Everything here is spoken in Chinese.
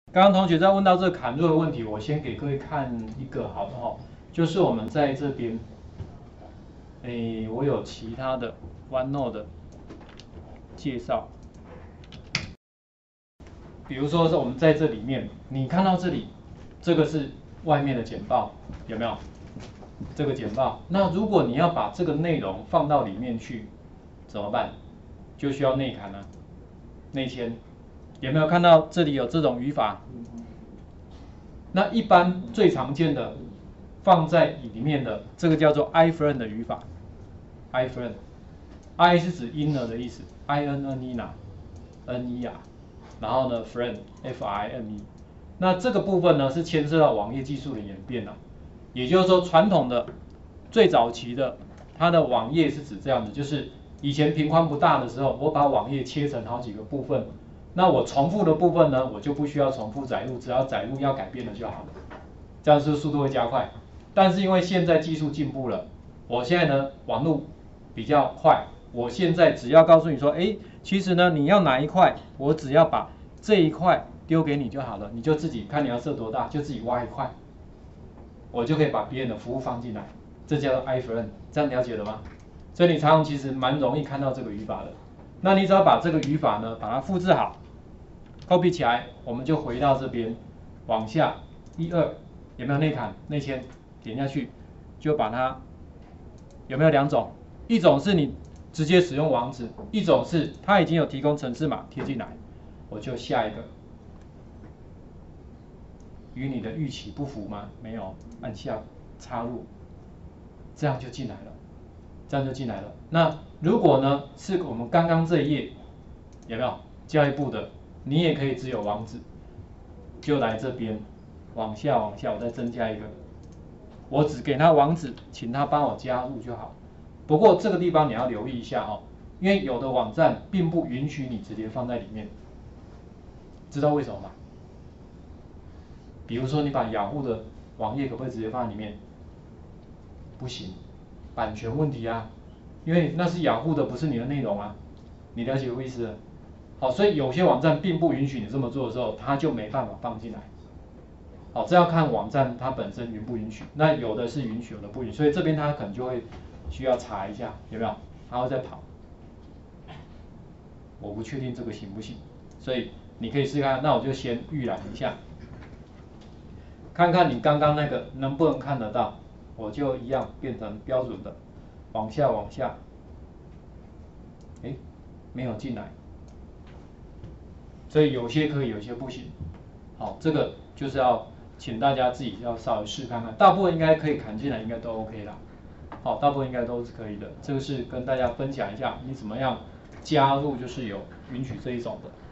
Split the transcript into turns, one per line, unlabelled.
刚刚同学在问到这个砍入的问题，我先给各位看一个好的哈，就是我们在这边，我有其他的 OneNote 的介绍，比如说是我们在这里面，你看到这里，这个是外面的简报，有没有？这个简报，那如果你要把这个内容放到里面去，怎么办？就需要内砍啊，内嵌。有没有看到这里有这种语法？那一般最常见的放在里面的这个叫做 iframe 的语法 ，iframe，i 是指 inner 的意思 ，i n n e 呐 ，n e r， 然后呢 frame f i m e， 那这个部分呢是牵涉到网页技术的演变啊，也就是说传统的最早期的它的网页是指这样的，就是以前频宽不大的时候，我把网页切成好几个部分。那我重复的部分呢，我就不需要重复载入，只要载入要改变了就好了，这样是不是速度会加快？但是因为现在技术进步了，我现在呢网络比较快，我现在只要告诉你说，其实呢你要哪一块，我只要把这一块丢给你就好了，你就自己看你要设多大，就自己挖一块，我就可以把别人的服务放进来，这叫做 iframe， 这样了解了吗？所以你常常其实蛮容易看到这个语法的，那你只要把这个语法呢把它复制好。copy 起来，我们就回到这边，往下1、2，有没有内砍、内嵌？点下去，就把它有没有两种？一种是你直接使用网址，一种是它已经有提供程式码贴进来，我就下一个。与你的预期不符吗？没有，按下插入，这样就进来了，这样就进来了。那如果呢是我们刚刚这一页，有没有教育部的？你也可以只有网址，就来这边，往下，我再增加一个，我只给他网址，请他帮我加入就好。不过这个地方你要留意一下哦，因为有的网站并不允许你直接放在里面，知道为什么吗？比如说你把雅虎的网页可不可以直接放在里面？不行，版权问题啊，因为那是雅虎的，不是你的内容啊，你了解我意思？好，所以有些网站并不允许你这么做的时候，它就没办法放进来。好，这要看网站它本身允不允许。那有的是允许，有的不允许，所以这边它可能就会需要查一下，有没有？它会再跑。我不确定这个行不行，所以你可以试看。那我就先预览一下，看看你刚刚那个能不能看得到。我就一样变成标准的，往下，没有进来。所以有些可以，有些不行。好，这个就是要请大家自己要稍微试看看，大部分应该可以砍进来，应该都 OK 啦。好，大部分应该都是可以的。这个是跟大家分享一下，你怎么样加入，就是有允许这一种的。